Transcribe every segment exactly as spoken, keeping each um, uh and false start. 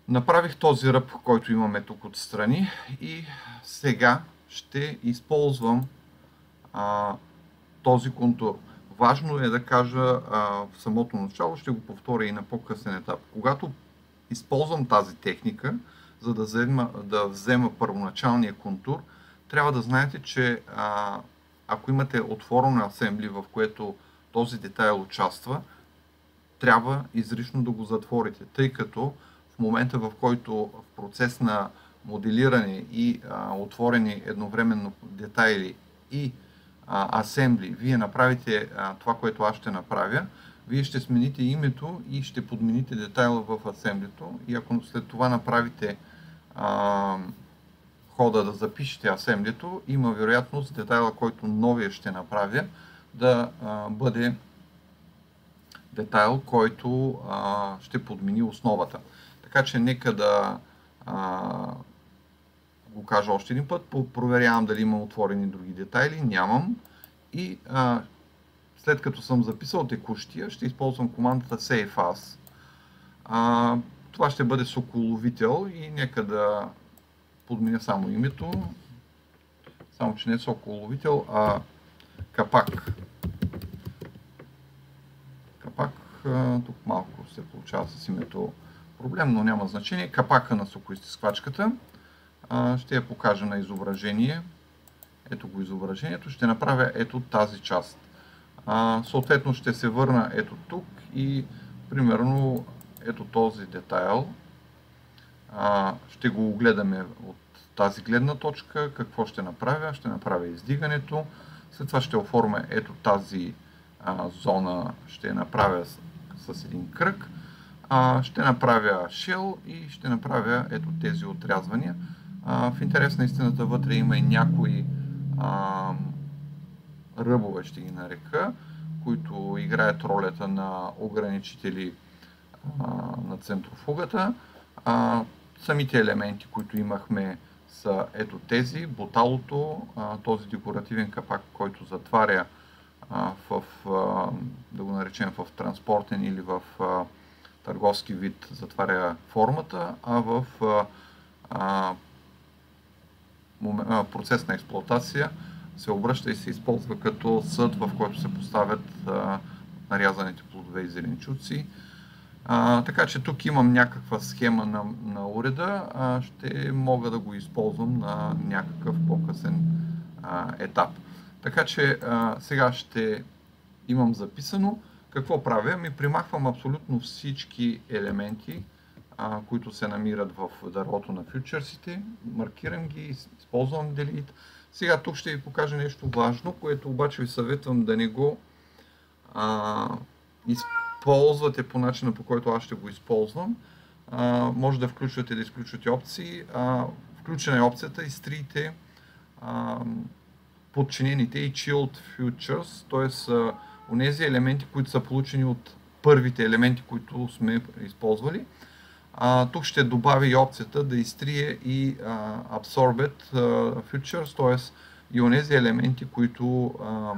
Направих този ръб, който имаме тук отстрани и сега ще използвам а, този контур. Важно е да кажа а, в самото начало, ще го повторя и на по-късен етап. Когато използвам тази техника, за да взема, да взема първоначалния контур, трябва да знаете, че а, ако имате отворено асембли, в което този детайл участва, трябва изрично да го затворите, тъй като в момента, в който в процес на моделиране и а, отворени едновременно детайли и асембли, вие направите а, това, което аз ще направя, вие ще смените името и ще подмените детайла в асемблито, и ако след това направите а, хода да запишете асемблито, има вероятност детайла, който новия ще направя, да а, бъде детайл, който а, ще подмени основата. Така че нека да а, го кажа още един път. Проверявам дали има отворени други детайли. Нямам. И а, след като съм записал текущия, ще използвам командата Save As. А, това ще бъде соколовител и нека да подменя само името. Само, че не е соколовител, а капак. Капак, тук малко се получава с името проблем, но няма значение. Капака на сокоизтисквачката. Ще я покажа на изображение. Ето го изображението. Ще направя ето тази част. Съответно ще се върна ето тук и примерно ето този детайл. Ще го огледаме от тази гледна точка. Какво ще направя? Ще направя издигането. След това ще оформя ето тази зона, ще я направя с, с един кръг. А, ще направя shell и ще направя ето тези отрязвания. А, в интерес на истината вътре има и някои а, ръбове, ще ги нарека, които играят ролята на ограничители а, на центрофугата. А, самите елементи, които имахме, са ето тези, боталото, а, този декоративен капак, който затваря в, да го наречем в транспортен или в търговски вид, затваря формата, а в а, процес на експлоатация се обръща и се използва като съд, в който се поставят а, нарязаните плодове и зеленчуци. А, така че тук имам някаква схема на, на уреда, а, ще мога да го използвам на някакъв по-късен етап. Така че а, сега ще имам записано. Какво правя? Ми примахвам абсолютно всички елементи, а, които се намират в дървото на фьючерсите. Маркирам ги, използвам Delete. Сега тук ще ви покажа нещо важно, което обаче ви съветвам да не го а, използвате по начина, по който аз ще го използвам. А, може да включвате, да изключвате опции. А, включена е опцията изтрийте а, подчинените и Chilled Futures, т.е. онези елементи, които са получени от първите елементи, които сме използвали. А, тук ще добавя и опцията да изтрие и а, Absorbed а, Futures, т.е. и онези елементи, които а,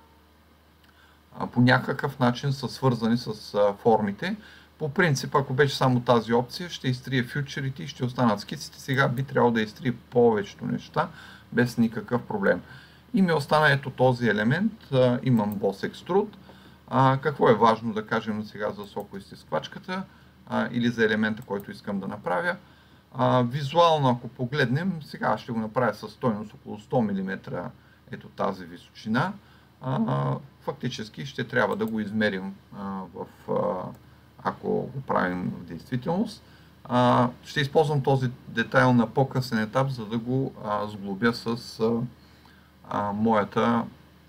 а, по някакъв начин са свързани с а, формите. По принцип, ако беше само тази опция, ще изтрие фьючерите и ще останат скиците. Сега би трябвало да изтрие повечето неща, без никакъв проблем. И ми остана ето този елемент, а, имам Boss Extrude. А, какво е важно да кажем сега за сокоизтисквачката а, или за елемента, който искам да направя? А, визуално, ако погледнем, сега ще го направя със стойност около сто милиметра, ето тази височина. А, фактически ще трябва да го измерим, а, в, а, ако го правим в действителност. А, ще използвам този детайл на по-късен етап, за да го а, сглобя с а, а, моята,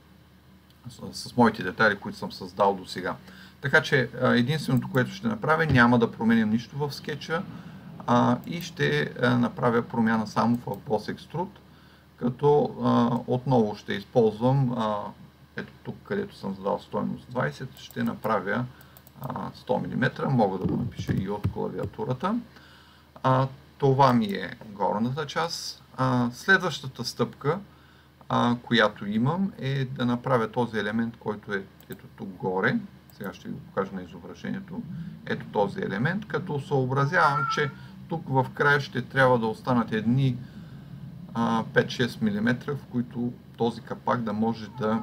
с, с моите детайли, които съм създал до сега. Така че единственото, което ще направя, няма да променям нищо в скетча а, и ще а, направя промяна само в Boss Extrude, като а, отново ще използвам, а, ето тук, където съм задал стойност двайсет, ще направя а, сто милиметра, мога да го напиша и от клавиатурата. А, това ми е горната част. А, следващата стъпка, а, която имам, е да направя този елемент, който е ето тук горе. Сега ще ви го покажа на изображението. Ето този елемент, като съобразявам, че тук в края ще трябва да останат едни пет-шест милиметра, в които този капак да може да,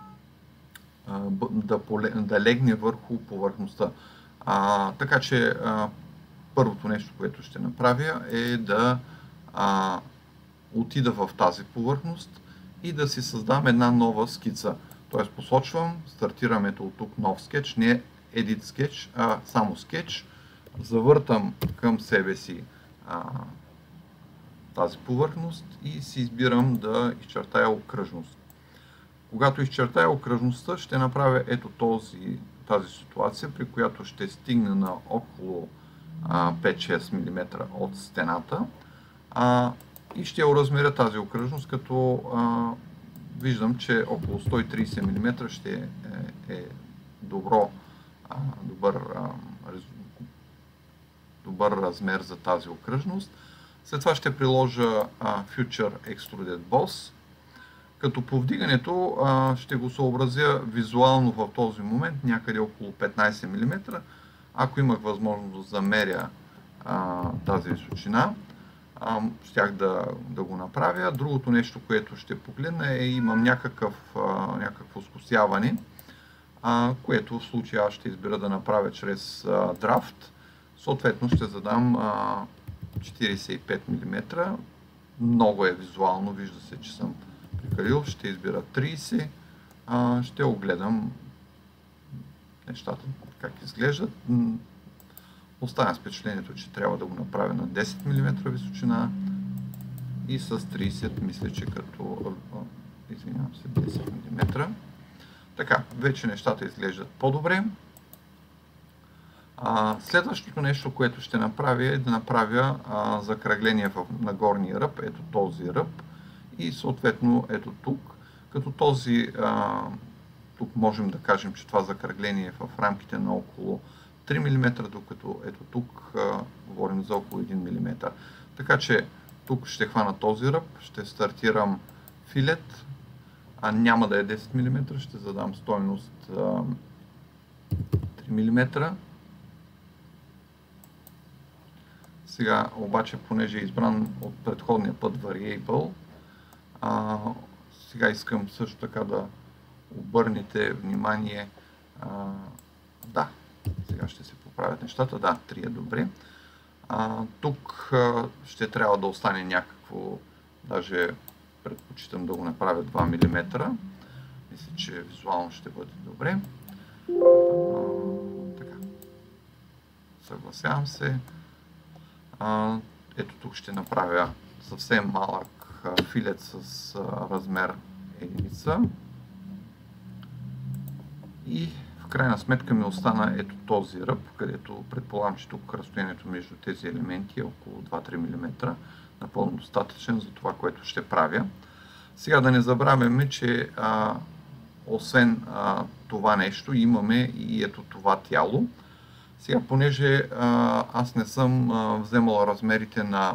да, да легне върху повърхността. А, така че а, първото нещо, което ще направя е да а, отида в тази повърхност и да си създам една нова скица. Тоест посочвам, стартирам ето от тук нов скетч, не Edit Sketch, а само скетч. Завъртам към себе си а, тази повърхност и си избирам да изчертая окръжност. Когато изчертая окръжността, ще направя ето този, тази ситуация, при която ще стигна на около пет-шест милиметра от стената а, и ще оразмеря тази окръжност, като а, виждам, че около сто и трийсет милиметра ще е, е добро, а, добър, а, добър размер за тази окръжност. След това ще приложа а, Future Extruded Boss, като повдигането а, ще го съобразя визуално в този момент някъде около петнайсет милиметра. Ако имах възможност да замеря а, тази височина, а, щях да, да го направя. Другото нещо, което ще погледна е, имам някакъв, а, някакво скосяване, а, което в случая аз ще избера да направя чрез а, Draft. Съответно ще задам а, четирийсет и пет милиметра. Много е визуално, вижда се, че съм прекалил. Ще избера трийсет. А, ще огледам нещата как изглеждат. Оставям с впечатлението, че трябва да го направя на десет милиметра височина и с трийсет, мисля, че като извинявам се, десет милиметра. Така, вече нещата изглеждат по-добре. Следващото нещо, което ще направя, е да направя а, закръгление в, на горния ръб, ето този ръб и съответно ето тук, като този а, тук можем да кажем, че това закръгление е в рамките на около три милиметра, докато ето тук а, говорим за около един милиметър. Така че тук ще хвана този ръб, ще стартирам филет, а няма да е десет милиметра, ще задам стойност а, три милиметра. Сега обаче, понеже е избран от предходния път Variable, а, сега искам също така да обърнете внимание. А, да, сега ще се поправят нещата. Да, три е добре. А, тук а, ще трябва да остане някакво, даже предпочитам да го направя два милиметра. Мисля, че визуално ще бъде добре. А, така. Съгласявам се. А, ето тук ще направя съвсем малък а, филет с а, размер единица. И в крайна сметка ми остана ето този ръб, където предполагам, че тук разстоянието между тези елементи е около два-три милиметра. Напълно достатъчен за това, което ще правя. Сега да не забравяме, че а, освен а, това нещо имаме и ето това тяло. Сега, понеже а, аз не съм а, вземал размерите на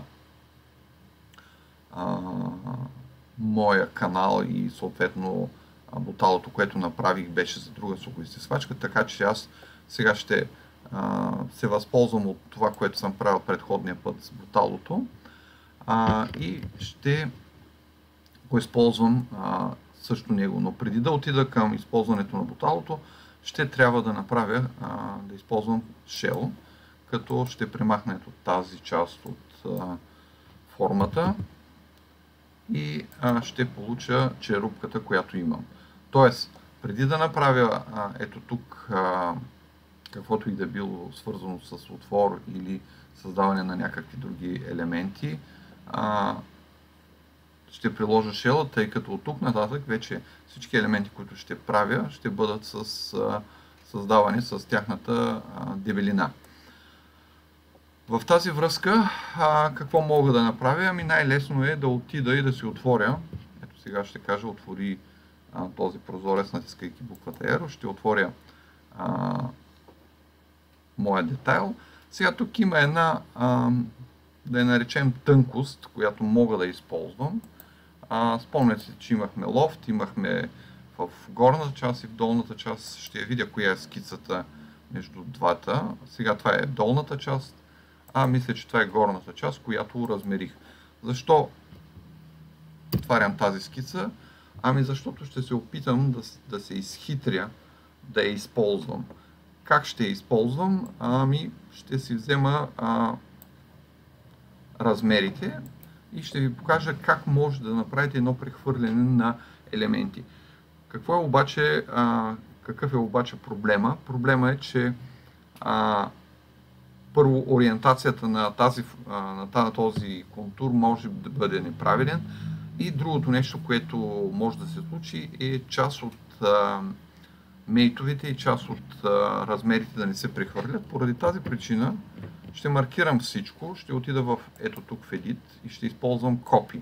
а, моя канал и съответно буталото, което направих, беше за друга сухоизтисвачка, така че аз сега ще а, се възползвам от това, което съм правил предходния път с буталото а, и ще го използвам а, също него. Но преди да отида към използването на буталото, ще трябва да направя, а, да използвам Shell, като ще премахна от тази част от а, формата и а, ще получа черупката, която имам. Тоест, преди да направя а, ето тук а, каквото и да било свързано с отвор или създаване на някакви други елементи, а, ще приложа Shell, тъй като от тук нататък вече всички елементи, които ще правя, ще бъдат с, а, създавани с тяхната а, дебелина. В тази връзка, а, какво мога да направя? Ами най-лесно е да отида и да си отворя. Ето сега ще кажа, отвори а, този прозорец, натискайки буквата R. Ще отворя а, моя детайл. Сега тук има една, а, да я наречем тънкост, която мога да използвам. А, спомняте си, че имахме лофт, имахме в горната част и в долната част. Ще я видя коя е скицата между двата. Сега това е долната част. а мисля, че това е горната част, която размерих. Защо отварям тази скица? Ами защото ще се опитам да, да се изхитря да я използвам. Как ще я използвам? Ами ще си взема а, размерите и ще ви покажа как може да направите едно прехвърляне на елементи. Какво е обаче, а, какъв е обаче проблема? Проблема е, че а, първо ориентацията на, тази, а, на този контур може да бъде неправилен и другото нещо, което може да се случи, е част от а, мейтовете и част от а, размерите да не се прехвърлят. Поради тази причина ще маркирам всичко, ще отида в ето тук в Edit и ще използвам Copy.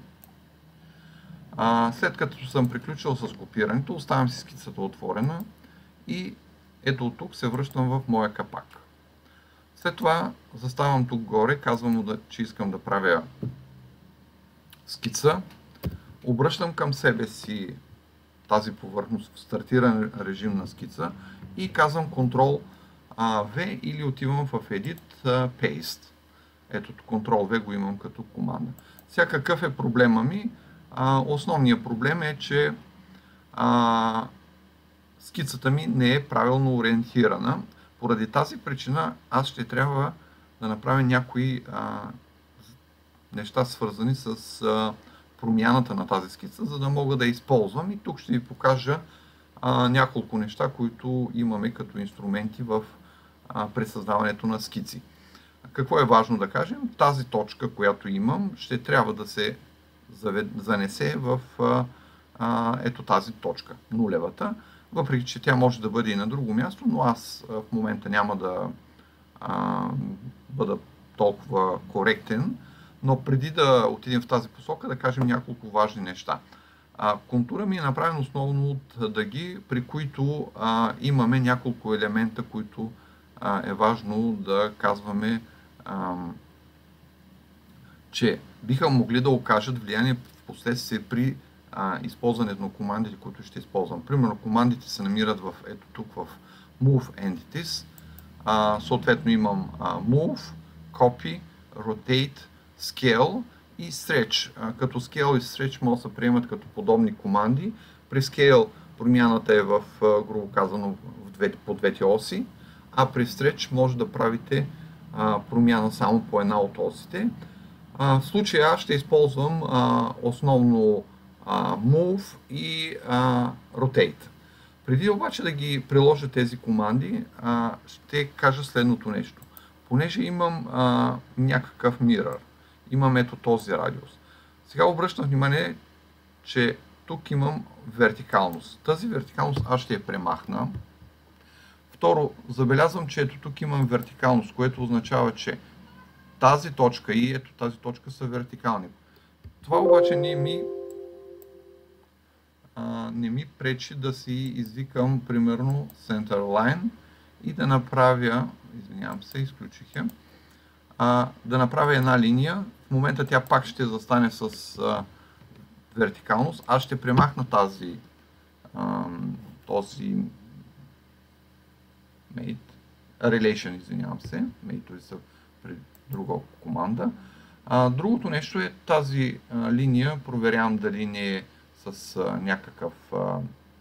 А, след като съм приключил с копирането, оставям си скицата отворена и ето от тук се връщам в моя капак. След това заставам тук горе, казвам му, да, че искам да правя скица. Обръщам към себе си тази повърхност в стартиран режим на скица и казвам Ctrl-V или отивам в Edit Paste. Ето Ctrl-V го имам като команда. Сега какъв е проблема ми? А, основният проблем е, че а, скицата ми не е правилно ориентирана. Поради тази причина аз ще трябва да направя някои а, неща, свързани с а, промяната на тази скица, за да мога да я използвам. И тук ще ви покажа а, няколко неща, които имаме като инструменти в а, пресъздаването на скици. Какво е важно да кажем? Тази точка, която имам, ще трябва да се занесе в а, а, ето тази точка, нулевата. Въпреки че тя може да бъде и на друго място, но аз а, в момента няма да а, бъда толкова коректен. Но преди да отидем в тази посока, да кажем няколко важни неща. А, контура ми е направен основно от дъги, при които а, имаме няколко елемента, които а, е важно да казваме, а, че биха могли да окажат влияние в последствие при а, използването на командите, които ще използвам. Примерно командите се намират в ето тук в Move Entities. А, съответно имам а, Move, Copy, Rotate, Scale и Stretch. А, като Scale и Stretch могат да се приемат като подобни команди. При Scale промяната е в, грубо казано, в двете, по двете оси, а при Stretch може да правите а, промяна само по една от осите. А, в случая аз ще използвам а, основно а, Move и а, Rotate. Преди обаче да ги приложа тези команди, а, ще кажа следното нещо. Понеже имам а, някакъв mirror, имам ето този радиус. Сега обръщам внимание, че тук имам вертикалност. Тази вертикалност аз ще я премахна. Второ, забелязвам, че ето тук имам вертикалност, което означава, че тази точка и ето тази точка са вертикални. Това обаче не ми, а, не ми пречи да си извикам примерно Centerline и да направя, извинявам се, изключих я, а, да направя една линия. В момента тя пак ще застане с а, вертикалност. Аз ще премахна тази а, този mate, relation, извинявам се, mate са при друга команда. А, другото нещо е тази а, линия, проверявам дали не е с а, някакъв а,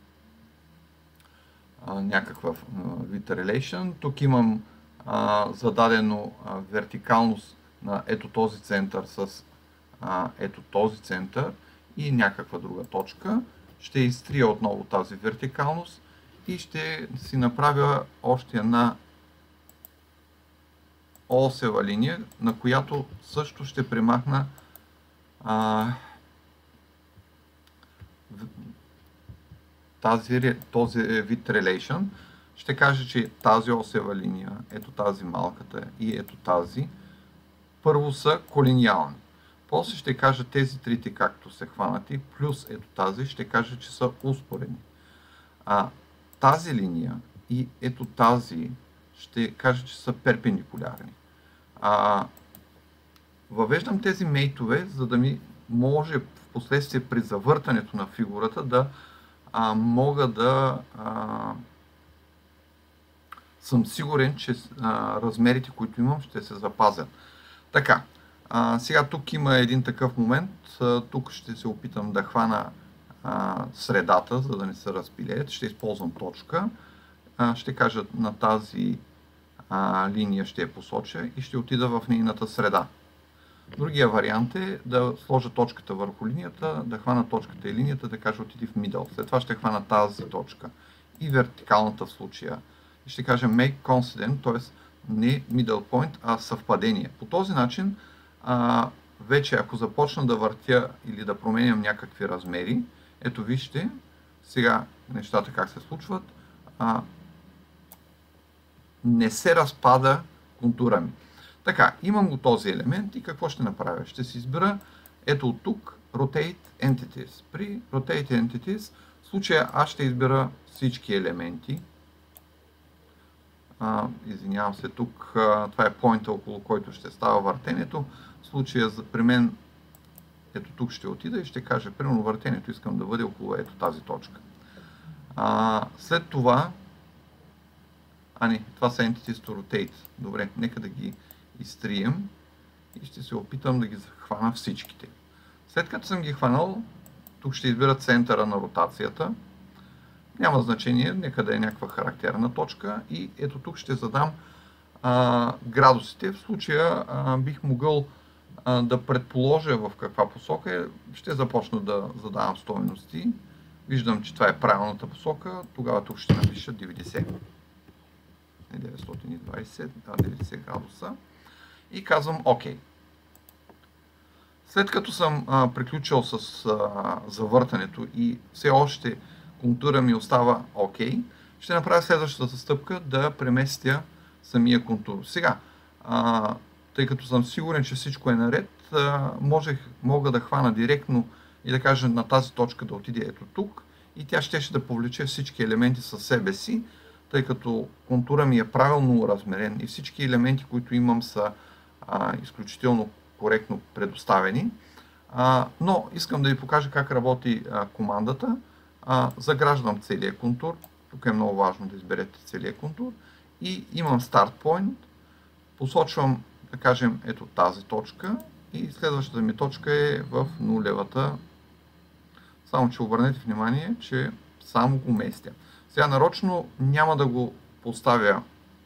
а, някакъв а, вид relation. Тук имам а, зададено а, вертикалност на ето този център с а, ето този център и някаква друга точка. Ще изтрия отново тази вертикалност и ще си направя още една осева линия, на която също ще премахна а, тази, този вид relation. Ще кажа, че тази осева линия, ето тази малката и ето тази, първо са колиниални. После ще кажа тези трите, както са хванати, плюс ето тази, ще кажа, че са успоредни. А тази линия и ето тази ще кажа, че са перпендикулярни. А, въвеждам тези мейтове, за да ми може в последствие при завъртането на фигурата да а, мога да а, съм сигурен, че а, размерите, които имам, ще се запазят. Така, а, сега тук има един такъв момент. А, тук ще се опитам да хвана а, средата, за да не се разпилеят. Ще използвам точка. А, ще кажа на тази а, линия ще я посоча и ще отида в нейната среда. Другия вариант е да сложа точката върху линията, да хвана точката и линията, да кажа отиди в middle. След това ще хвана тази точка и вертикалната в случая. И ще кажа make coincident, т.е. не middle point, а съвпадение. По този начин, а, вече ако започна да въртя или да променям някакви размери, ето вижте, сега нещата как се случват, а, не се разпада контура ми. Така, имам го този елемент и какво ще направя? Ще си избера ето от тук Rotate Entities. При Rotate Entities в случая аз ще избера всички елементи. А, извинявам се, тук а, това е поинта, около който ще става въртенето. В случая за, при мен ето тук ще отида и ще кажа, примерно въртенето искам да бъде около ето тази точка. А, след това А не, това са Entities to Rotate. Добре, нека да ги изтрием и ще се опитам да ги хвана всичките. След като съм ги хванал, тук ще избера центъра на ротацията. Няма значение, нека да е някаква характерна точка и ето тук ще задам а, градусите. В случая а, бих могъл а, да предположа в каква посока е. Ще започна да задавам стойности. Виждам, че това е правилната посока. Тогава тук ще напиша деветдесет. деветстотин и двадесет, деветдесет градуса и казвам ОК. След като съм а, приключил с а, завъртането и все още контура ми остава ОК, ще направя следващата стъпка да преместя самия контур. Сега, а, тъй като съм сигурен, че всичко е наред, а, можех, мога да хвана директно и да кажа на тази точка да отиде ето тук и тя ще, ще да повлече всички елементи със себе си, тъй като контура ми е правилно размерен и всички елементи, които имам, са а, изключително коректно предоставени. А, но искам да ви покажа как работи а, командата. А, заграждам целия контур. Тук е много важно да изберете целия контур. И имам Start Point. Посочвам, да кажем, ето тази точка. И следващата ми точка е в нулевата. Само, че обърнете внимание, че само го местя. Сега нарочно няма да го поставя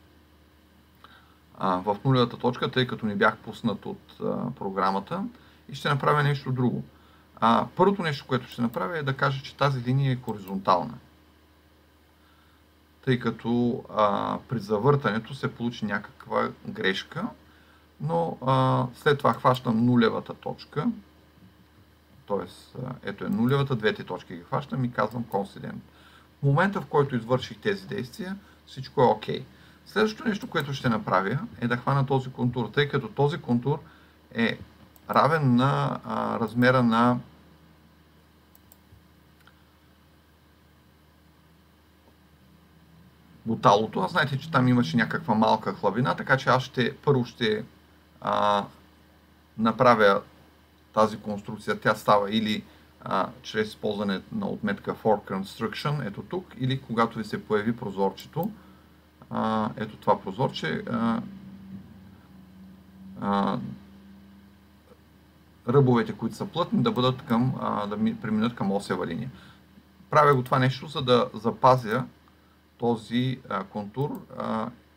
а, в нулевата точка, тъй като не бях пуснат от а, програмата и ще направя нещо друго. А, първото нещо, което ще направя е да кажа, че тази линия е хоризонтална. Тъй като а, при завъртането се получи някаква грешка, но а, след това хващам нулевата точка, т.е. ето е нулевата, двете точки ги хващам и казвам Coincident. В момента, в който извърших тези действия, всичко е ОК. Следващото нещо, което ще направя, е да хвана този контур, тъй като този контур е равен на а, размера на буталото. А знаете, че там имаше някаква малка хлабина, така че аз ще, първо ще а, направя тази конструкция. Тя става или а, чрез използване на отметка for construction, ето тук, или когато ви се появи прозорчето, а, ето това прозорче, а, а, ръбовете, които са плътни, да бъдат към, а, да ми, преминат към осева линия. Правя го това нещо, за да запазя този а, контур а,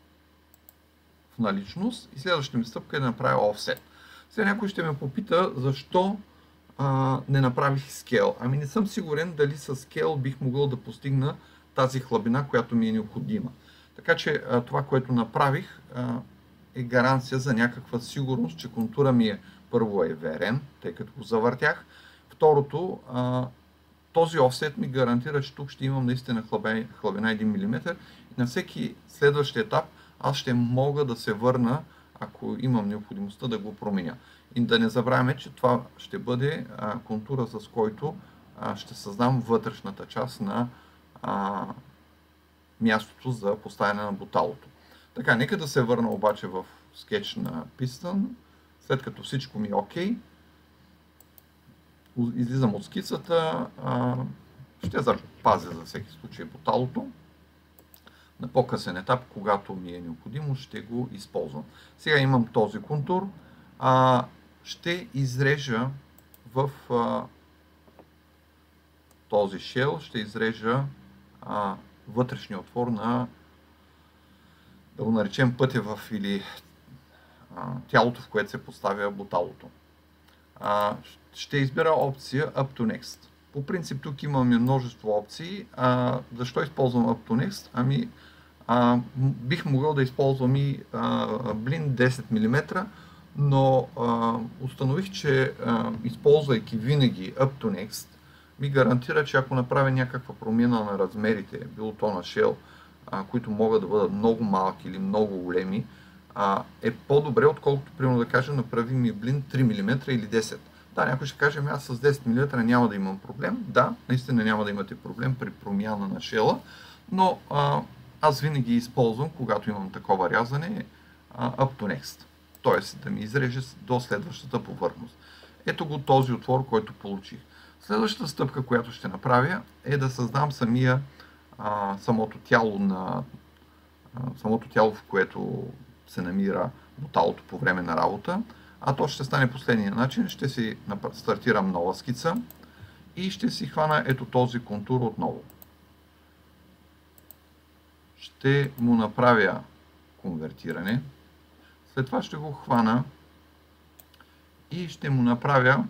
в наличност и следващата ми стъпка е да направя offset. Сега някой ще ме попита защо а, не направих scale. Ами не съм сигурен дали с scale бих могъл да постигна тази хлабина, която ми е необходима. Така че а, това, което направих, а, е гаранция за някаква сигурност, че контура ми е първо е верен, тъй като го завъртях. Второто, а, този offset ми гарантира, че тук ще имам наистина хлабина един милиметър и на всеки следващ етап аз ще мога да се върна, ако имам необходимостта да го променя. И да не забравяме, че това ще бъде а, контура, с който а, ще създам вътрешната част на а, мястото за поставяне на буталото. Така, нека да се върна обаче в скетч на Piston. След като всичко ми е ОК, излизам от скицата, а, ще запазя за всеки случай буталото. На по-късен етап, когато ми е необходимо, ще го използвам. Сега имам този контур. а, ще изрежа в а, този shell, ще изрежа а, вътрешния отвор на, да го наречем, пътя в или а, тялото, в което се поставя буталото. А, ще избера опция Up to Next. По принцип тук имаме множество опции. А, защо използвам Up to Next? Ами а, бих могъл да използвам и а, блин десет милиметра, но а, установих, че а, използвайки винаги Up to Next, ми гарантира, че ако направя някаква промяна на размерите, било то на shell, а, които могат да бъдат много малки или много големи, а, е по-добре, отколкото, примерно да кажем, направи ми блин три милиметра или десет. Да, някой ще каже, аз с десет милиметра няма да имам проблем. Да, наистина няма да имате проблем при промяна на шела, но а, аз винаги използвам, когато имам такова рязане, а, Up to Next. Т.е. да ми изреже до следващата повърхност. Ето го този отвор, който получих. Следващата стъпка, която ще направя, е да създам самия, а, самото тяло на а, самото тяло, в което се намира буталото по време на работа. А то ще стане последния начин. Ще си стартирам нова скица и ще си хвана ето този контур отново. Ще му направя конвертиране. След това ще го хвана и ще му направя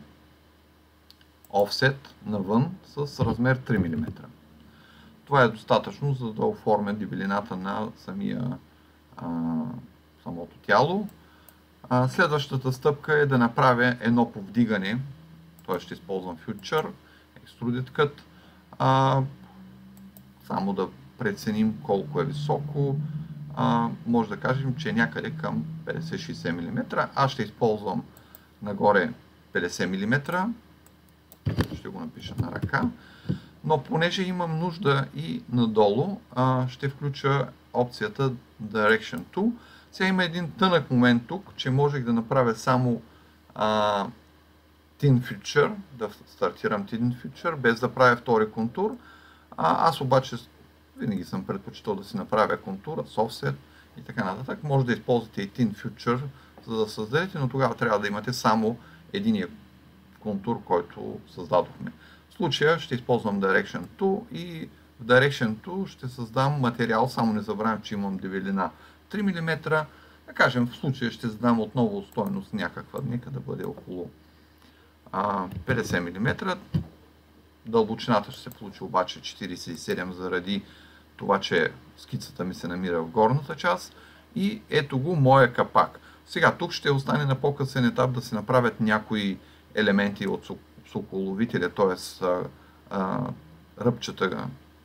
офсет навън с размер три милиметра. Това е достатъчно, за да оформя дебелината на самия, а, самото тяло. А, следващата стъпка е да направя едно повдигане, т.е. ще използвам Future, Extruded Cut, а, само да преценим колко е високо. А, може да кажем, че е някъде към петдесет до шейсет милиметра. Аз ще използвам нагоре петдесет милиметра. Ще го напиша на ръка. Но понеже имам нужда и надолу, а, ще включа опцията Direction to. Сега има един тънък момент тук, че можех да направя само а, Thin Feature, да стартирам Thin Feature, без да правя втори контур. А, аз обаче винаги съм предпочитал да си направя контура с offset и така нататък. Може да използвате и Thin Feature, за да създадете, но тогава трябва да имате само единия контур, който създадохме. В случая ще използвам Direction to и в Direction to ще създам материал, само не забравям, че имам дебелина три милиметра. Да кажем, в случая ще задам отново стойност някаква, нека да бъде около а, петдесет милиметра. Дълбочината ще се получи обаче четиридесет и седем заради това, че скицата ми се намира в горната част. И ето го моя капак. Сега тук ще остане на по-късен етап да се направят някои елементи от соколовителя, т.е. ръбчета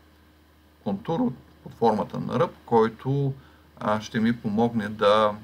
контур под формата на ръб, който а, ще ми помогне да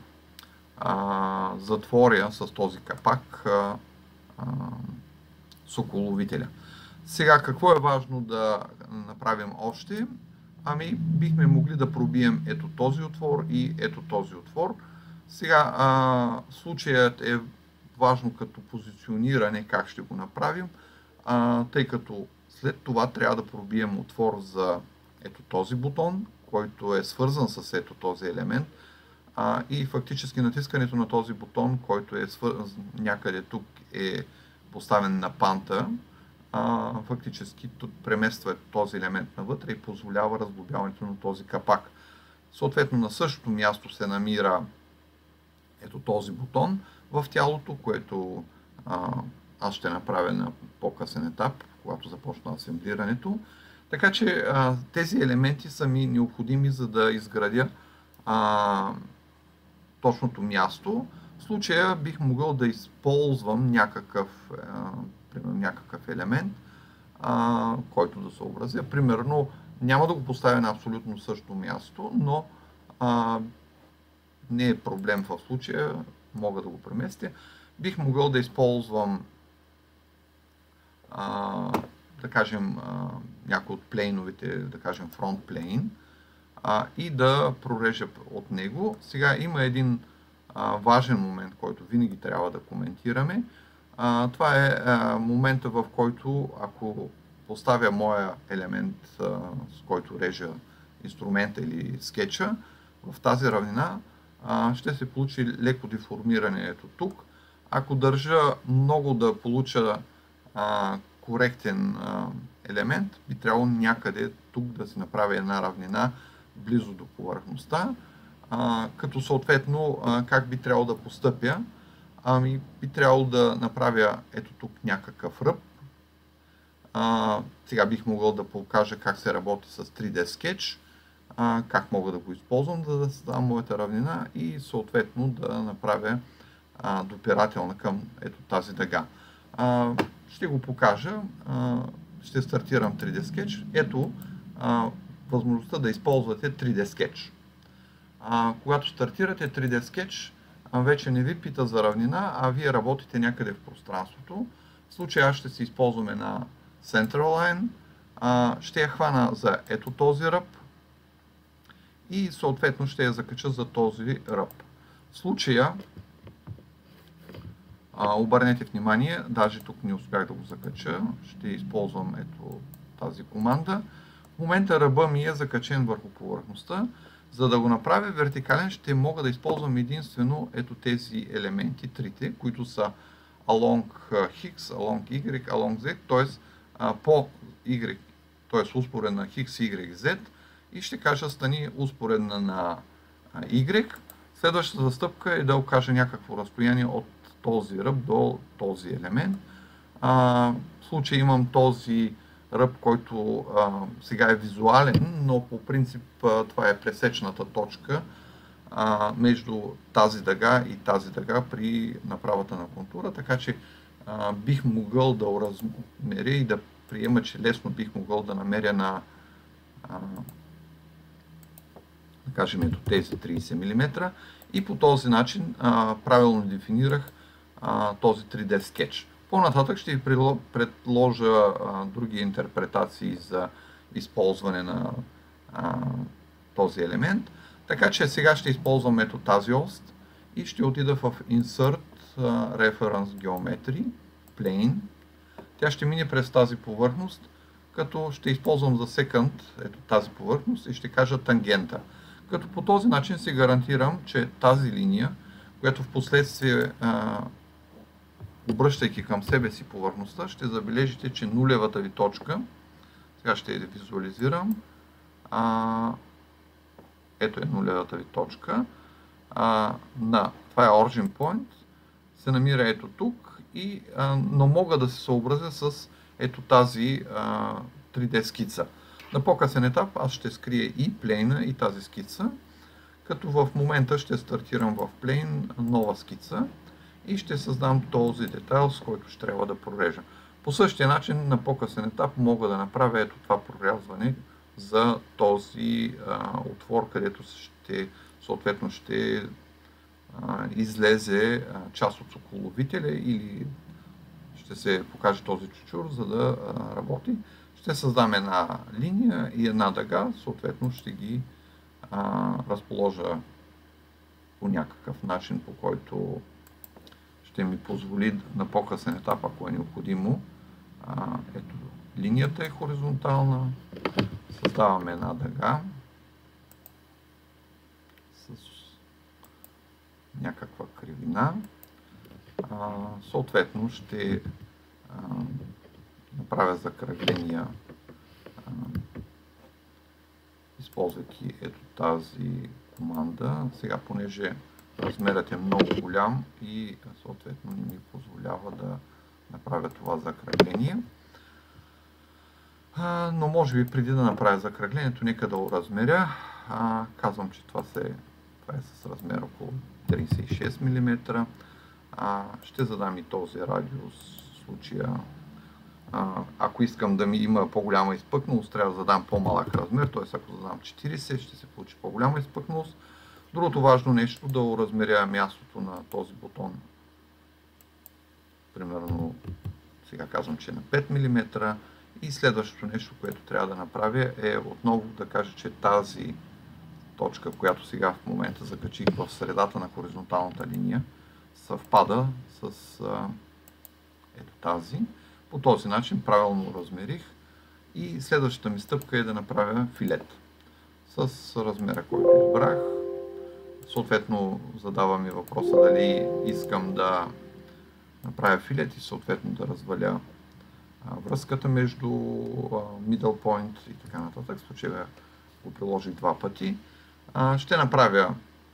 а, затворя с този капак а, а, соколовителя. Сега, какво е важно да направим още? Ами, бихме могли да пробием ето този отвор и ето този отвор. Сега, а, случаят е важно като позициониране, как ще го направим, а, тъй като след това трябва да пробием отвор за ето този бутон, който е свързан с ето този елемент, а, и фактически натискането на този бутон, който е свързан някъде тук, е поставен на панта, а, фактически тук премества този елемент навътре и позволява разглобяването на този капак. Съответно на същото място се намира ето този бутон в тялото, което а, аз ще направя на по-късен етап, когато започна асемблирането. Така че а, тези елементи са ми необходими, за да изградя а, точното място. В случая бих могъл да използвам някакъв, а, примерно, някакъв елемент, а, който да съобразя. Примерно, няма да го поставя на абсолютно същото място, но а, не е проблем в случая, мога да го преместя. Бих могъл да използвам а, да кажем някой от плейновете, да кажем фронт плейн, а, и да прорежа от него. Сега има един а, важен момент, който винаги трябва да коментираме. А, това е а, момента, в който ако поставя моя елемент, а, с който режа инструмента или скетча, в тази равнина а, ще се получи леко деформиране ето тук. ако държа много да получа а, коректен а, елемент, би трябвало някъде тук да си направя една равнина близо до повърхността, а, като съответно а, как би трябвало да постъпя. Ами би трябвало да направя ето тук някакъв ръб. А, сега бих могъл да покажа как се работи с три Д Sketch, а, как мога да го използвам, за да създам моята равнина и съответно да направя а, допирателна към ето тази дъга. А, ще го покажа, а, ще стартирам три Д Sketch. Ето а, възможността да използвате три Д Sketch. А, когато стартирате три Д Sketch, а, вече не ви пита за равнина, а вие работите някъде в пространството. В случая аз ще си използвам една Center Line, а, ще я хвана за ето този ръб и съответно ще я закача за този ръб. В случая, а, обърнете внимание, даже тук не успях да го закача, ще използвам ето тази команда. В момента ръба ми е закачен върху повърхността. За да го направя вертикален, ще мога да използвам единствено ето тези елементи, трите, които са along X, along Y, along Z, т.е. по Y, т.е. успоредна X, Y, Z и ще кажа стани успоредна на Y. Следващата стъпка е да окажа някакво разстояние от този ръб до този елемент. В случая имам този ръб, който а, сега е визуален, но по принцип а, това е пресечната точка а, между тази дъга и тази дъга при направата на контура, така че а, бих могъл да оразмеря и да приема, че лесно бих могъл да намеря на а, да кажем ето тези трийсет милиметра и по този начин а, правилно дефинирах а, този три Д Sketch. По-нататък ще ви предложа а, други интерпретации за използване на а, този елемент. Така че сега ще използвам ето тази ос и ще отида в Insert uh, Reference Geometry, Plane. Тя ще мине през тази повърхност, като ще използвам за Second ето тази повърхност и ще кажа тангента. Като по този начин си гарантирам, че тази линия, която в последствие а, обръщайки към себе си повърхността, ще забележите, че нулевата ви точка, сега ще я визуализирам, а, ето е нулевата ви точка, а, на, това е Origin Point, се намира ето тук, и, а, но мога да се съобразя с ето тази а, три Д скица. На по-късен етап аз ще скрия и плейна, и тази скица, като в момента ще стартирам в плейн нова скица и ще създам този детайл, с който ще трябва да прорежа. По същия начин на по-късен етап мога да направя ето това прорязване за този а, отвор, където ще, съответно ще а, излезе а, част от соколовителя или ще се покаже този чучур, за да а, работи. Ще създам една линия и една дъга, съответно ще ги а, разположа по някакъв начин, по който ще ми позволи на по-късен етап, ако е необходимо. А, ето, линията е хоризонтална, създаваме една дъга с някаква кривина. А, съответно ще а, направя закръгления, а, използвайки ето тази команда. Сега, понеже размерът е много голям и съответно не ми позволява да направя това закръгление. А, но може би преди да направя закръглението, нека да го размеря. А, казвам, че това, се, това е с размер около трийсет и шест милиметра. А, ще задам и този радиус в случая. А, ако искам да ми има по-голяма изпъкналост, трябва да задам по-малък размер, т.е. ако задам четирийсет, ще се получи по-голяма изпъкналост. Другото важно нещо да уразмеря мястото на този бутон. Примерно, сега казвам, че е на пет милиметра. И следващото нещо, което трябва да направя, е отново да кажа, че тази точка, която сега в момента закачих в средата на хоризонталната линия, съвпада с а, ето тази. По този начин правилно размерих и следващата ми стъпка е да направя филет с размера, който избрах. Съответно задавам и въпроса дали искам да направя филет и съответно да разваля а, връзката между а, middle point и така нататък. В случая го приложих два пъти. А, ще направя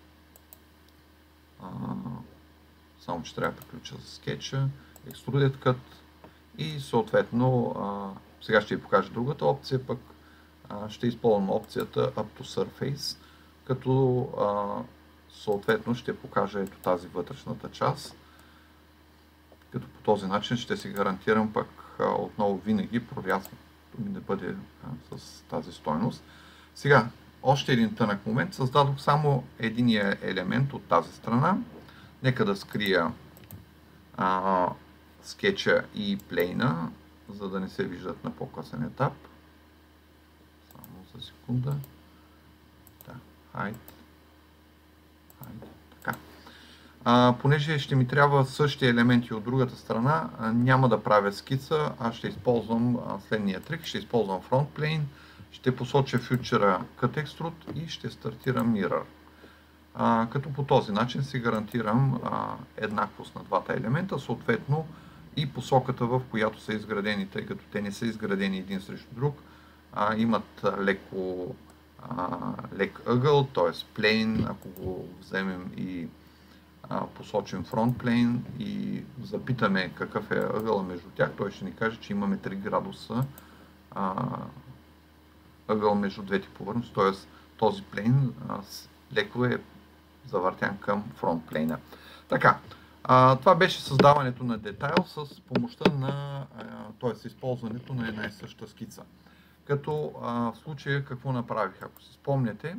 а, само че трябва да приключа за скетча, Extruded Cut и съответно а, сега ще ви покажа другата опция, пък а, ще използвам опцията Up to Surface, като а, съответно ще покажа ето тази вътрешната част, като по този начин ще си гарантирам пък а, отново винаги прорязването ми да бъде а, с тази стойност. Сега, още един тънък момент, създадох само единия елемент от тази страна. Нека да скрия а, скетча и плейна, за да не се виждат на по-късен етап. Само за секунда. Да, hide. Hide. Така. А, понеже ще ми трябва същите елементи от другата страна, а, няма да правя скица, а ще използвам а, следния трик. Ще използвам Front Plane, ще посоча Future Cut Extrude и ще стартирам Mirror. А, като по този начин си гарантирам а, еднаквост на двата елемента, съответно и посоката, в която са изградени, тъй като те не са изградени един срещу друг, а, имат леко, а, лек ъгъл, т.е. плейн, ако го вземем и а, посочим front plane и запитаме какъв е ъгъла между тях, той ще ни каже, че имаме три градуса а, ъгъл между двете повърхности, т.е. този плейн а, леко е завъртян към фронт плейна. Така, а, това беше създаването на детайл с помощта на, т.е. използването на една и съща скица. Като а, в случая какво направих? Ако си спомняте,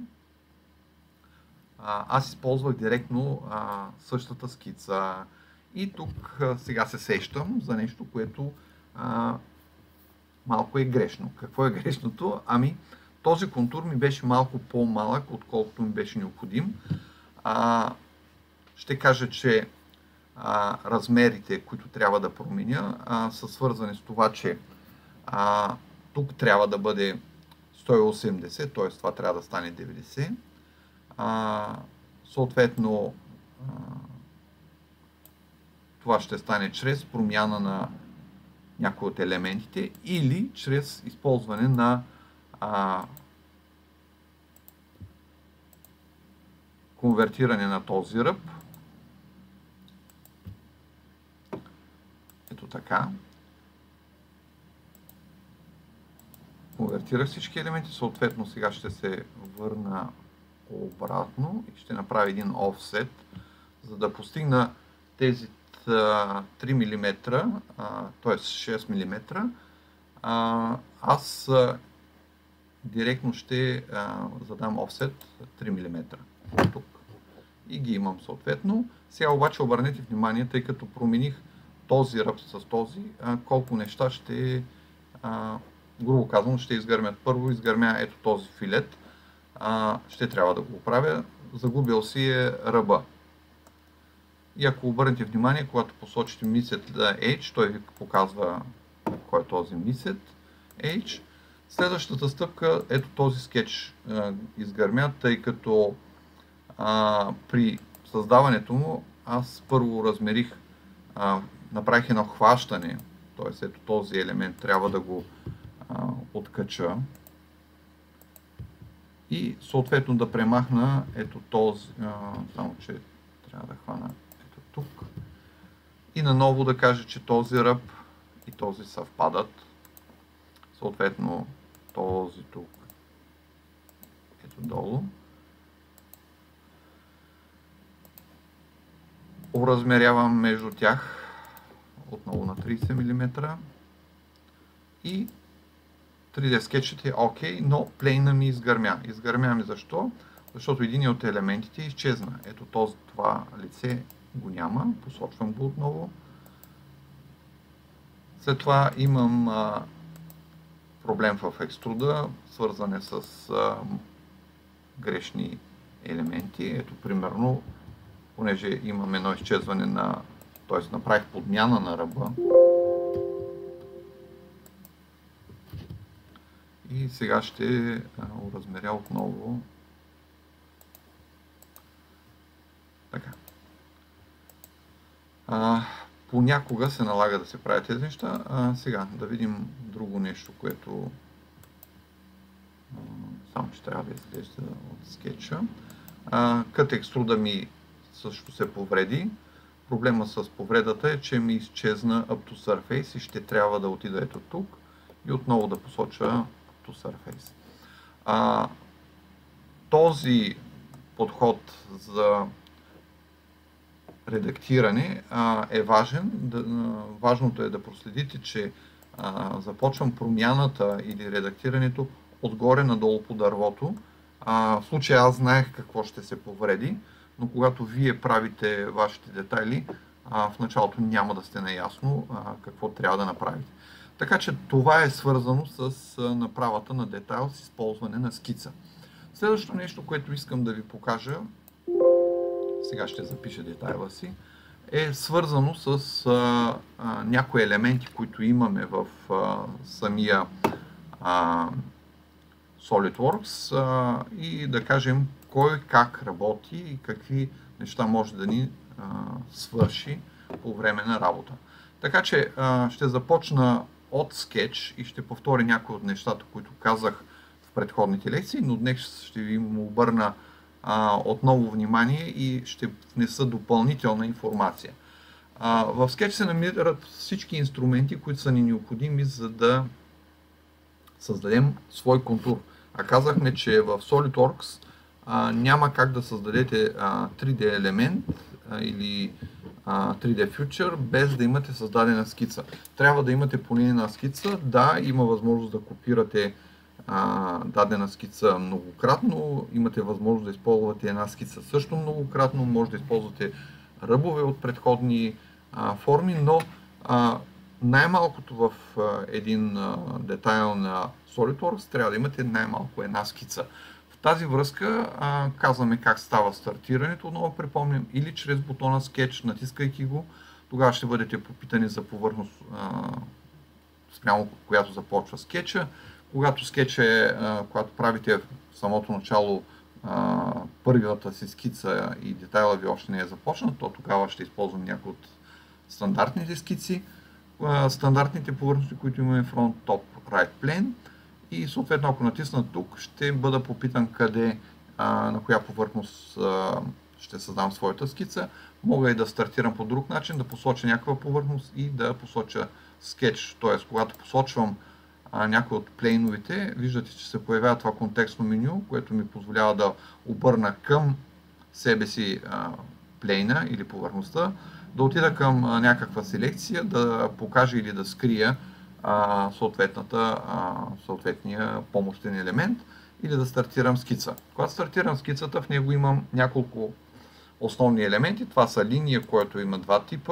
а, аз използвах директно а, същата скица и тук а, сега се сещам за нещо, което а, малко е грешно. Какво е грешното? Ами, този контур ми беше малко по-малък, отколкото ми беше необходим. А, ще кажа, че а, размерите, които трябва да променя, а, са свързани с това, че а, тук трябва да бъде сто и осемдесет, т.е. това трябва да стане деветдесет. А, съответно, а, това ще стане чрез промяна на някои от елементите или чрез използване на а, конвертиране на този ръб. Ето така. Конвертира всички елементи, съответно сега ще се върна обратно и ще направя един офсет, за да постигна тези три милиметра, т.е. шест милиметра. Аз директно ще задам офсет три милиметра. Тук. И ги имам съответно. Сега обаче обърнете внимание, тъй като промених този ръб с този, колко неща ще, грубо казвам, ще изгърмят. Първо изгърмя ето този филет. Ще трябва да го оправя. Загубил си е ръба. И ако обърнете внимание, когато посочите Misset H, той ви показва кой е този Misset H. Следващата стъпка, ето този скетч а, изгърмя, тъй като а, при създаването му аз първо размерих, а, направих едно хващане, т.е. ето този елемент трябва да го а, откача и съответно да премахна ето този, а, само че трябва да хвана ето тук и наново да кажа, че този ръб и този съвпадат, съответно този тук, ето долу. Оразмерявам между тях отново на трийсет милиметра и три Д скетчът е окей, но плейна ми изгърмя. Изгърмя ми защо? Защото един от елементите изчезна. Ето този, това лице го няма, посочвам го отново. След това имам а, проблем в екструда, свързан е с а, грешни елементи. Ето, примерно, понеже имам едно изчезване на, т.е. направих подмяна на ръба. И сега ще а, оразмеря отново. Така. А, понякога се налага да се правят тези неща. А, сега да видим друго нещо, което а, само че трябва да изглежда от скетча. Кът екструда ми също се повреди. Проблема с повредата е, че ми изчезна Up to Surface и ще трябва да отида ето тук и отново да посоча Up to Surface. А, този подход за редактиране а, е важен. Да, а, важното е да проследите, че а, започвам промяната или редактирането отгоре надолу по дървото. А, в случая аз знаех какво ще се повреди, но когато вие правите вашите детайли, а, в началото няма да сте наясно а, какво трябва да направите. Така че това е свързано с а, направата на детайл с използване на скица. Следващото нещо, което искам да ви покажа, сега ще запиша детайла си, е свързано с а, а, някои елементи, които имаме в а, самия а, SolidWorks а, и да кажем кой как работи и какви неща може да ни а, свърши по време на работа. Така че а, ще започна от скетч и ще повторя някои от нещата, които казах в предходните лекции, но днес ще ви му обърна а, отново внимание и ще внеса допълнителна информация. А, в скетч се намират всички инструменти, които са ни необходими, за да създадем свой контур. А казахме, че в SolidWorks а, няма как да създадете а, три Д елемент а, или а, три Д Future без да имате създадена скица. Трябва да имате поне една скица. Да, има възможност да копирате а, дадена скица многократно. Имате възможност да използвате една скица също многократно. Може да използвате ръбове от предходни а, форми, но а, най-малкото в а, един а, детайл на SolidWorks трябва да имате най-малко една скица. В тази връзка а, казваме как става стартирането, отново припомням, или чрез бутона Sketch, натискайки го, тогава ще бъдете попитани за повърхност, а, спрямо която започва скетча. Когато скетч е, а, когато правите в самото начало а, първата си скица и детайла ви още не е започнат, то тогава ще използвам някои от стандартните скици, а, стандартните повърхности, които имаме front, top, right plane. И съответно, ако натисна тук, ще бъда попитан къде, а, на коя повърхност а, ще създам своята скица. Мога и да стартирам по друг начин, да посоча някаква повърхност и да посоча скетч. Т.е. когато посочвам а, някои от плейновете, виждате, че се появява това контекстно меню, което ми позволява да обърна към себе си а, плейна или повърхността, да отида към а, някаква селекция, да покажа или да скрия съответната, съответния помощен елемент или да стартирам скица. Когато стартирам скицата, в него имам няколко основни елементи. Това са линия, която има два типа,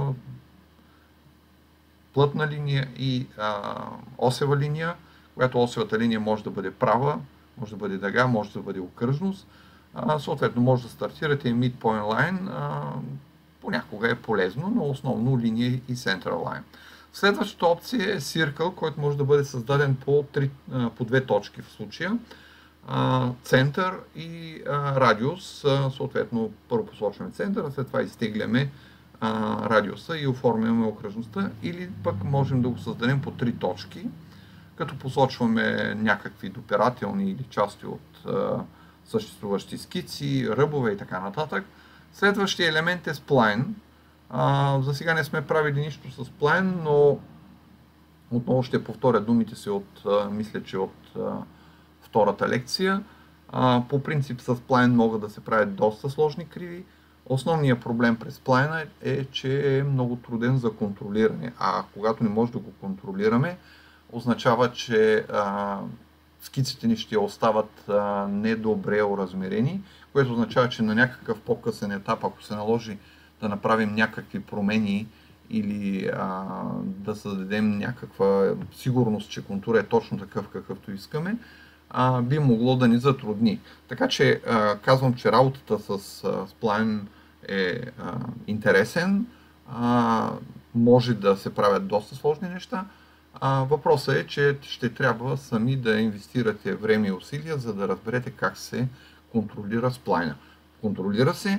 плътна линия и осева линия, която осевата линия може да бъде права, може да бъде дъга, може да бъде окръжност. Съответно може да стартирате и midpoint line, понякога е полезно, но основно линия и central line. Следващата опция е Circle, който може да бъде създаден по, три, по две точки в случая. Център и радиус. Съответно, първо посочваме центъра, след това изтегляме радиуса и оформяме окръжността. Или пък можем да го създадем по три точки, като посочваме някакви допирателни или части от съществуващи скици, ръбове и така нататък. Следващия елемент е Spline. Uh, за сега не сме правили нищо с Spline, но отново ще повторя думите си от, uh, мисля, че от uh, втората лекция. Uh, по принцип с Spline могат да се правят доста сложни криви. Основният проблем през Spline е, че е много труден за контролиране, а когато не може да го контролираме, означава, че uh, скиците ни ще остават uh, недобре оразмерени, което означава, че на някакъв по-късен етап, ако се наложи да направим някакви промени или а, да създадем някаква сигурност, че контура е точно такъв, какъвто искаме, а, би могло да ни затрудни. Така че а, казвам, че работата с а, Spline е а, интересен, а, може да се правят доста сложни неща. А, въпросът е, че ще трябва сами да инвестирате време и усилия, за да разберете как се контролира Spline. Контролира се,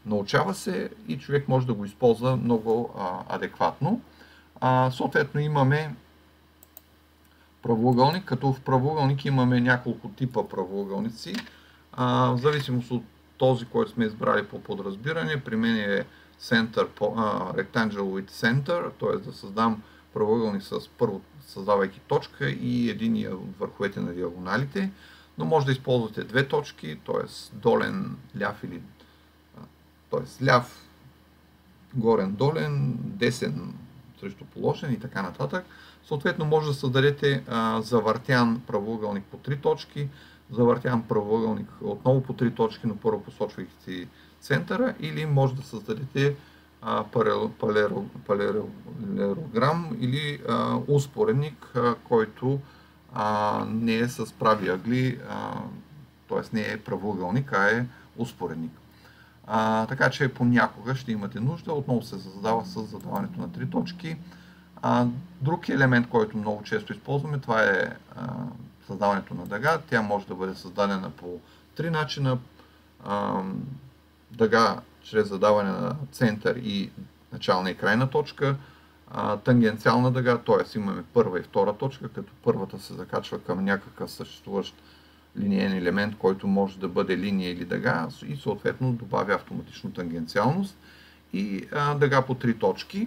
научава се и човек може да го използва много а, адекватно. А, съответно имаме правоъгълник, като в правоъгълник имаме няколко типа правоъгълници. А, в зависимост от този, който сме избрали по подразбиране, при мен е center, uh, rectangle with center, т.е. да създам правоъгълник с първо създавайки точка и единия от върховете на диагоналите, но може да използвате две точки, т.е. долен, ляв или т.е. ляв, горен, долен, десен срещу положен и така нататък. Съответно може да създадете а, завъртян правоъгълник по три точки, завъртян правоъгълник отново по три точки, но първо посочвайки центъра, или може да създадете а, паралелограм или а, успоредник, а, който а, не е с прави ъгли, т.е. не е правоъгълник, а е успоредник. А, така че понякога ще имате нужда, отново се задава с задаването на три точки. А, друг елемент, който много често използваме, това е а, създаването на дъга. Тя може да бъде създадена по три начина. А, дъга чрез задаване на център и начална и крайна точка. А, тангенциална дъга, т.е. имаме първа и втора точка, като първата се закачва към някакъв съществуващ линиен елемент, който може да бъде линия или дъга и съответно добавя автоматично тангенциалност. И а, дъга по три точки.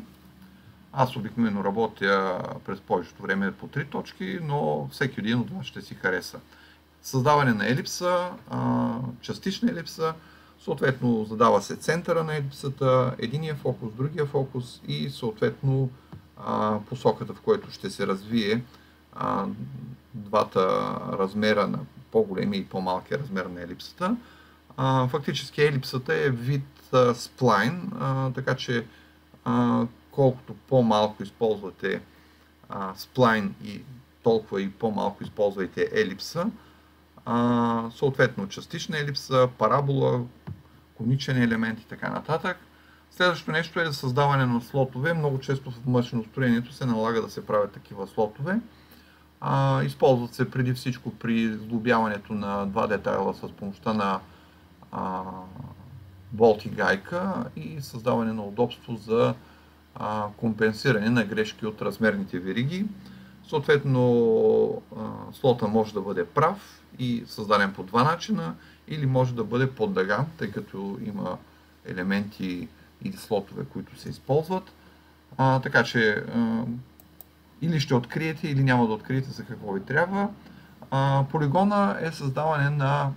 Аз обикновено работя през повечето време по три точки, но всеки един от вас ще си хареса. Създаване на елипса, а, частична елипса, съответно задава се центъра на елипсата, единия фокус, другия фокус и съответно а, посоката, в която ще се развие а, двата размера на по-големи и по-малки размер на елипсата. А, фактически елипсата е вид а, сплайн, а, така че а, колкото по-малко използвате а, сплайн и толкова и по-малко използвайте елипса. А, съответно частична елипса, парабола, коничен елемент и така нататък. Следващото нещо е създаване на слотове. Много често в машиностроението се налага да се правят такива слотове. А, използват се преди всичко при сглобяването на два детайла с помощта на а, болт и гайка и създаване на удобство за а, компенсиране на грешки от размерните вериги. Съответно, а, слота може да бъде прав и създаден по два начина, или може да бъде под дъга, тъй като има елементи или слотове, които се използват. А, така че а, или ще откриете, или няма да откриете за какво ви трябва. А, полигона е създаване на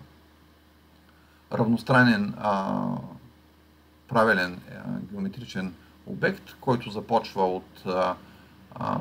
равностранен а, правилен а, геометричен обект, който започва от а, а,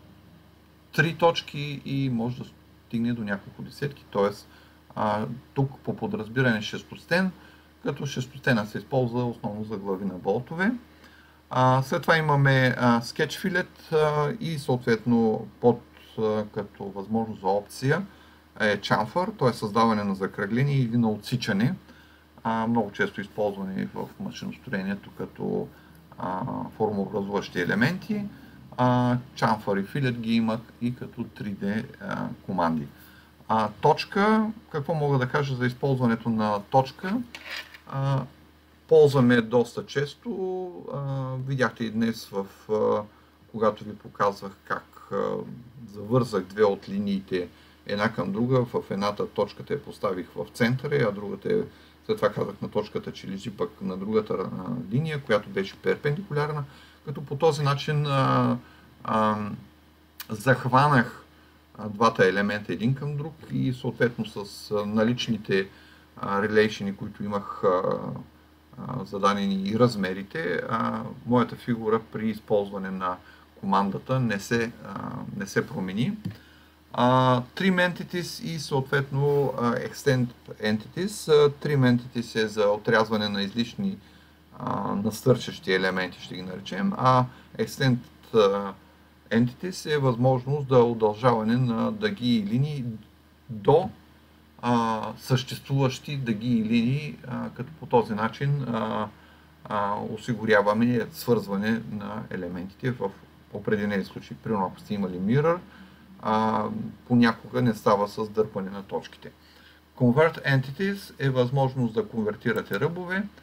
три точки и може да стигне до няколко десетки, т.е. тук по подразбиране шестостен, като шестостена се използва основно за глави на болтове. А, след това имаме скетч филет и съответно под а, като възможност за опция е чамфър, т.е. създаване на закръгление или на отсичане, а, много често използвани в машиностроението като а, формообразуващи елементи. Чамфър и филет ги имат и като три Д а, команди. А, точка, какво мога да кажа за използването на точка? А, ползваме доста често. А, видяхте и днес, в, а, когато ви показвах как а, завързах две от линиите една към друга. В едната точката я поставих в центъра, а другата е, след това казах на точката, че лежи пък на другата а, линия, която беше перпендикулярна. Като по този начин а, а, захванах а, двата елемента един към друг и съответно с а, наличните релейшени, които имах а, а, зададени и размерите, а, моята фигура при използване на командата не се, а, не се промени. Uh, Trim Entities и съответно uh, Extend Entities. Uh, Trim Entities е за отрязване на излишни uh, настърчащи елементи, ще ги наречем, а Extend uh, Entities е възможност за удължаване на дъги и линии до uh, съществуващи дъги и линии, uh, като по този начин uh, uh, осигуряваме свързване на елементите в определени случаи. Примерно, ако сте имали Mirror, А, понякога не става с дърпане на точките. Convert Entities е възможност да конвертирате ръбове.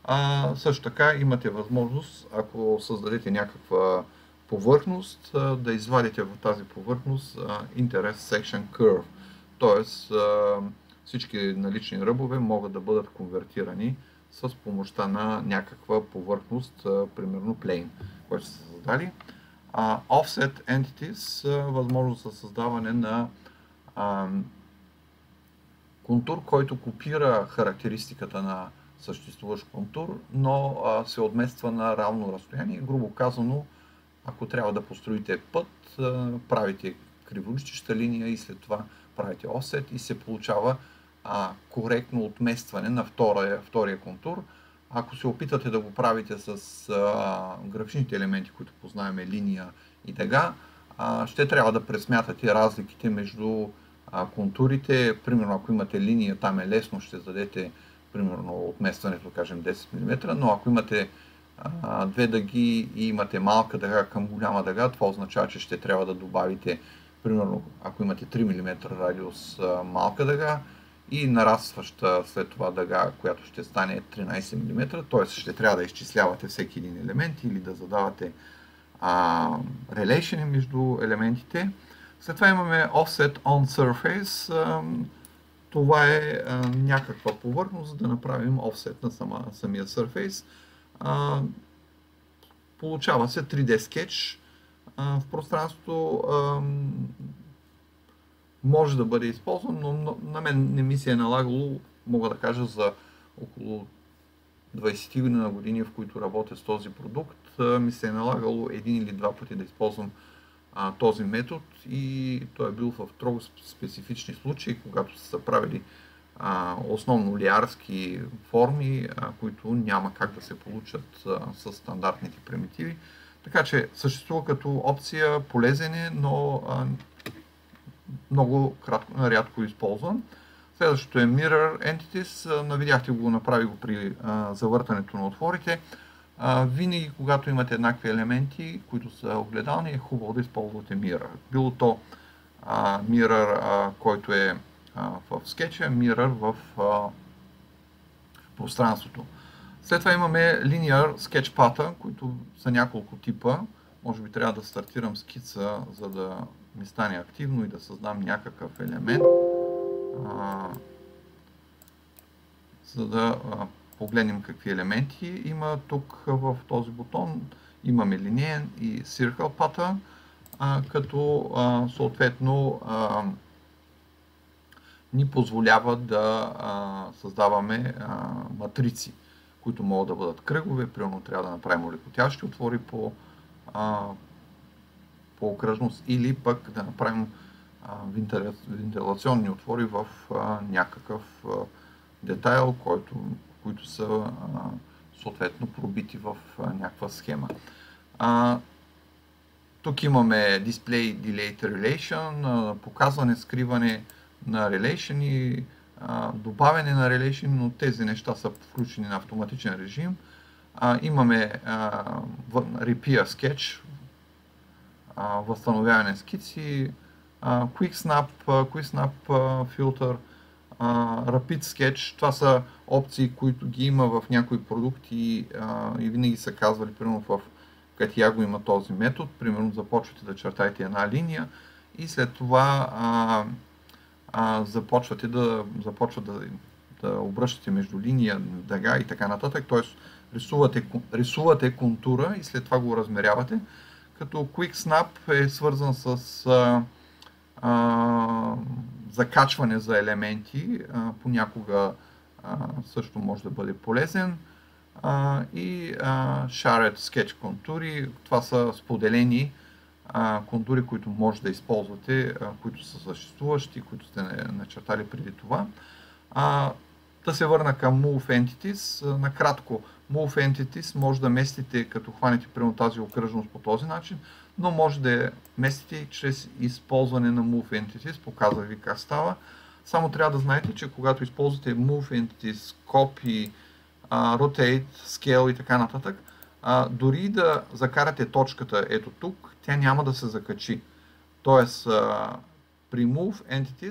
А, също така имате възможност, ако създадете някаква повърхност, а, да извадите в тази повърхност а, Intersection Curve. Тоест а, всички налични ръбове могат да бъдат конвертирани с помощта на някаква повърхност, а, примерно Plane, който са създали. А, Offset Entities, а, възможност за създаване на а, контур, който копира характеристиката на съществуващ контур, но а, се отмества на равно разстояние. Грубо казано, ако трябва да построите път, а, правите криволичеща линия и след това правите offset и се получава а, коректно отместване на втория, втория контур. Ако се опитате да го правите с а, графичните елементи, които познаваме, линия и дъга, а, ще трябва да пресмятате разликите между а, контурите. Примерно, ако имате линия, там е лесно, ще зададете примерно отместването, кажем десет милиметра, но ако имате а, две дъги и имате малка дъга към голяма дъга, това означава, че ще трябва да добавите, примерно, ако имате три милиметра радиус а, малка дъга и нарастваща след това дъга, която ще стане тринайсет милиметра, т.е. ще трябва да изчислявате всеки един елемент или да задавате а, релейшени между елементите. След това имаме Offset on Surface. А, това е а, някаква повърхност, за да направим offset на сама, самия surface. А, получава се три Д скетч. А, в пространството а, може да бъде използван, но на мен не ми се е налагало, мога да кажа, за около двайсет години, в които работя с този продукт, ми се е налагало един или два пъти да използвам а, този метод и той е бил в строго специфични случаи, когато са правили а, основно лиарски форми, а, които няма как да се получат а, с стандартните примитиви. Така че съществува като опция, полезен е, но а, много кратко, рядко използван. Следващото е Mirror Entities. Навидяхте го, направи го при а, завъртането на отворите. А, винаги, когато имате еднакви елементи, които са огледални, е хубаво да използвате Mirror. Било то а, Mirror, а, който е а, в скетча, Mirror в а, пространството. След това имаме Linear Sketch Pattern, които са няколко типа. Може би трябва да стартирам скица, за да ми стане активно и да създам някакъв елемент. А, за да а, погледнем какви елементи има тук в този бутон. Имаме линеен и Circle Pattern, а, като а, съответно а, ни позволява да а, създаваме а, матрици, които могат да бъдат кръгове. Примерно трябва да направим улекотящи отвори по, а, по окръжност или пък да направим а, вентилационни отвори в а, някакъв а, детайл, който, които са а, съответно пробити в а, някаква схема. А, тук имаме Display Delayed Relation, а, показване, скриване на relation и а, добавяне на relation, но тези неща са включени на автоматичен режим. А, имаме а, Repair Sketch, а, възстановяване скици, а, Quick Snap, Quick Snap Filter, а, Rapid Sketch. Това са опции, които ги има в някои продукти а, и винаги са казвали, примерно в Катиаго има този метод. Примерно започвате да чертаете една линия и след това а, а, започвате да, започва да, да обръщате между линия, дъга и така нататък. Т.е. рисувате, рисувате контура и след това го размерявате. Като Quick Snap е свързан с а, а, закачване за елементи, а, понякога а, също може да бъде полезен. А, и а, Shared Sketch контури, това са споделени а, контури, които може да използвате, а, които са съществуващи, които сте начертали преди това. А, да се върна към Move Entities. А, накратко, Move Entities може да местите, като хванете примерно тази окръжност по този начин, но може да я местите чрез използване на Move Entities. Показвах ви как става. Само трябва да знаете, че когато използвате Move Entities, Copy, Uh, rotate, scale и така нататък, uh, дори да закарате точката ето тук, тя няма да се закачи. Тоест, uh, при Move Entities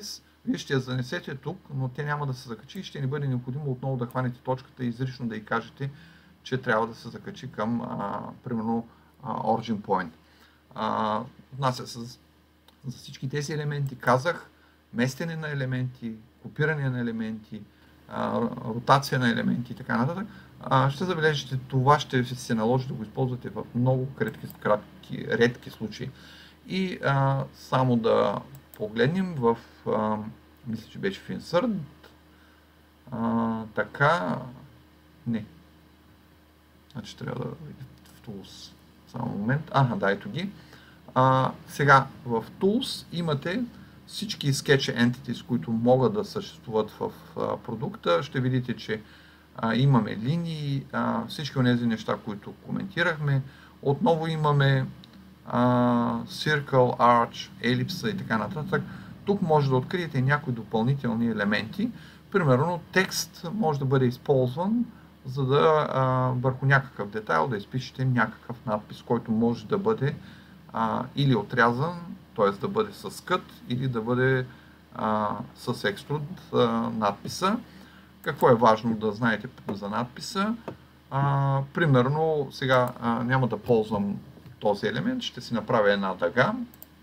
Вие ще я занесете тук, но те няма да се закачи и ще ни бъде необходимо отново да хванете точката и изрично да й кажете, че трябва да се закачи към, а, примерно, а, Origin Point. А, отнася се за всички тези елементи. Казах, местене на елементи, копиране на елементи, а, ротация на елементи и така нататък. А, ще забележите, това ще се наложи да го използвате в много кратки, кратки редки случаи. И а, само да погледнем в, а, мисля, че беше в Insert, а, така, не, значи трябва да видим в Tools, само момент, ага, да, ето ги. А, сега, в Tools имате всички Sketch Entities, които могат да съществуват в а, продукта. Ще видите, че а, имаме линии, а, всички от тези неща, които коментирахме. Отново имаме Uh, circle, arch, елипса и така нататък. Тук може да откриете някои допълнителни елементи. Примерно текст може да бъде използван, за да uh, върху някакъв детайл да изпишете някакъв надпис, който може да бъде uh, или отрязан, т.е. да бъде с кът, или да бъде uh, с екструд uh, надписа. Какво е важно да знаете за надписа? Uh, примерно, сега uh, няма да ползвам този елемент, ще си направя една дъга.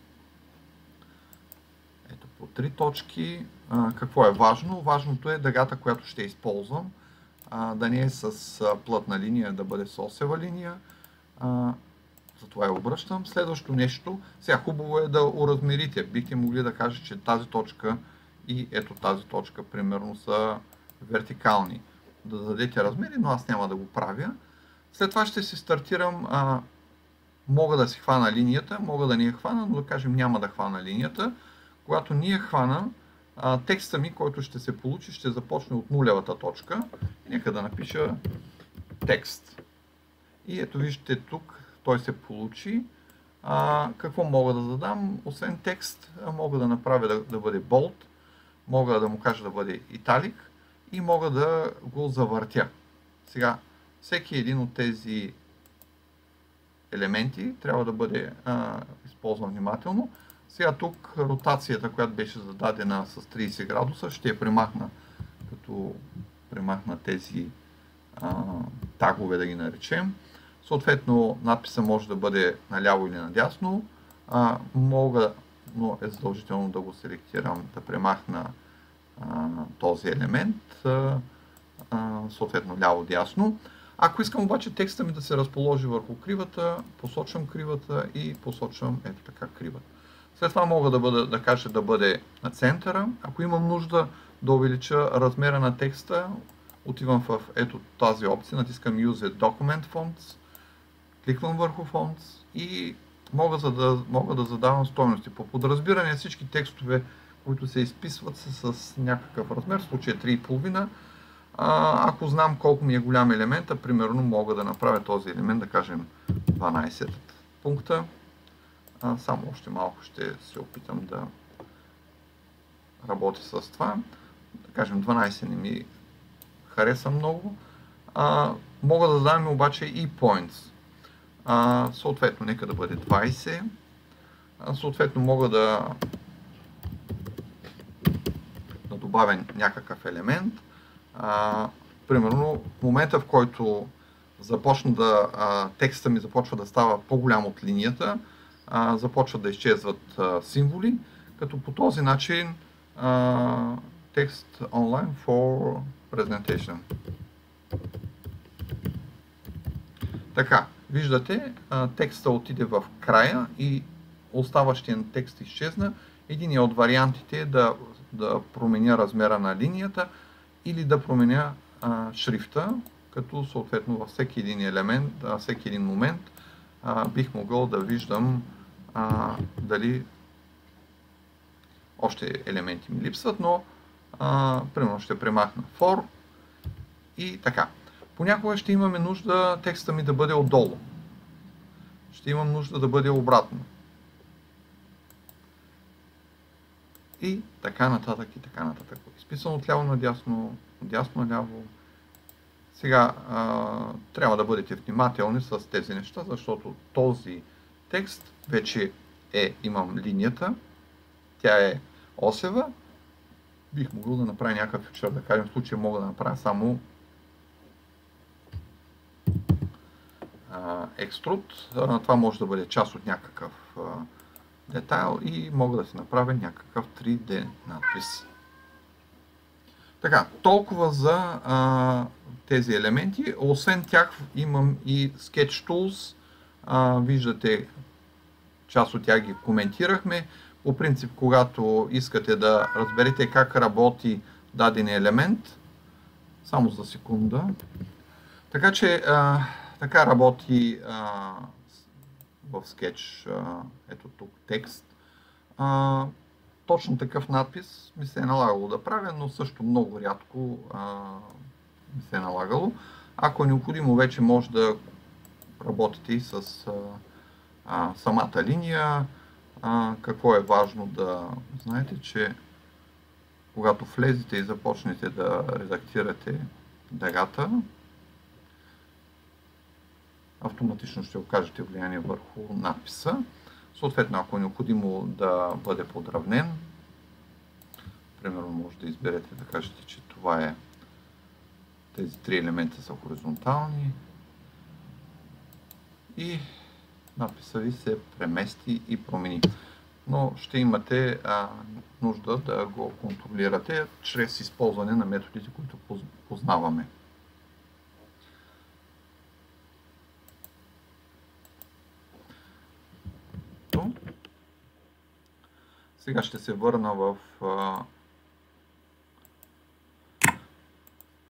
Ето по три точки. А, какво е важно? Важното е дъгата, която ще използвам, а, да не е с а, плътна линия, да бъде с осева линия. А, затова я обръщам. Следващото нещо, сега хубаво е да уразмерите. Бихте могли да кажете, че тази точка и ето тази точка, примерно, са вертикални. Да дадете размери, но аз няма да го правя. След това ще си стартирам. А, Мога да си хвана линията, мога да не я хвана, но да кажем няма да хвана линията. Когато ни я хвана, текста ми, който ще се получи, ще започне от нулевата точка. И нека да напиша текст. И ето виждате тук, той се получи. А, какво мога да задам? Освен текст, мога да направя да, да бъде bold, мога да му кажа да бъде italic и мога да го завъртя. Сега, всеки един от тези елементи трябва да бъде а, използван внимателно. Сега тук ротацията, която беше зададена с трийсет градуса, ще я премахна, като премахна тези а, тагове, да ги наречем. Съответно, надписа може да бъде наляво или надясно. А, мога, но е задължително да го селектирам, да премахна а, този елемент, а, а, съответно ляво-дясно. Ако искам обаче текста ми да се разположи върху кривата, посочвам кривата и посочвам ето така кривата. След това мога да, бъда, да кажа да бъде на центъра. Ако имам нужда да увелича размера на текста, отивам в ето тази опция, натискам Use Document Fonts, кликвам върху Fonts и мога, за да, мога да задавам стойности. По подразбиране всички текстове, които се изписват, са с някакъв размер, в случая три и половина. Ако знам колко ми е голям елемент, примерно мога да направя този елемент, да кажем дванайсет пункта. Само още малко ще се опитам да работя с това. Да кажем дванайсет не ми хареса много. А, мога да дадам обаче и points. А, съответно, нека да бъде двайсет. А, съответно, мога да, да добавя някакъв елемент. А, примерно, в момента, в който започна да, а, текста ми започва да става по-голям от линията, а, започват да изчезват а, символи, като по този начин а, текст online for presentation. Така, виждате, а, текста отиде в края и оставащия текст изчезна. Един от вариантите е да, да променя размера на линията или да променя а, шрифта, като съответно във всеки един елемент, във всеки един момент а, бих могъл да виждам а, дали още елементи ми липсват, но а, примерно ще премахна for и така. Понякога ще имаме нужда текста ми да бъде отдолу. Ще имам нужда да бъде обратно. И така нататък, и така нататък. Изписано отляво надясно, отдясно наляво. Сега а, трябва да бъдете внимателни с тези неща, защото този текст вече е, имам линията, тя е осева бих могъл да направя някакъв фичър, да кажем, в случая мога да направя само екструд. Това може да бъде част от някакъв а, детайл и мога да си направя някакъв три Д надпис. Така, толкова за а, тези елементи. Освен тях имам и Sketch Tools. А, виждате, част от тях ги коментирахме. По принцип, когато искате да разберете как работи даден елемент, само за секунда. Така че, а, така работи а, в Sketch, а, ето тук текст. А, точно такъв надпис ми се е налагало да правя, но също много рядко а, ми се е налагало. Ако е необходимо, вече може да работите и с а, а, самата линия. А, какво е важно да знаете, че когато влезете и започнете да редактирате дъгата, автоматично ще окажете влияние върху надписа. Съответно, ако е необходимо да бъде подравнен, примерно може да изберете да кажете, че това е, тези три елемента са хоризонтални и надписа ви се премести и промени. Но ще имате а, нужда да го контролирате чрез използване на методите, които познаваме. Сега ще се върна в а,